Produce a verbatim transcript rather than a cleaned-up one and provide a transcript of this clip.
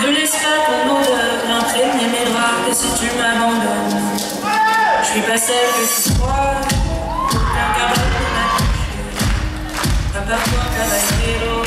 Ne laisse pas ton odeur imprégner mes draps, et si tu m'abandonnes, je suis pas celle que tu crois. Aucun cabane ne m'a touché, à part toi, caballero.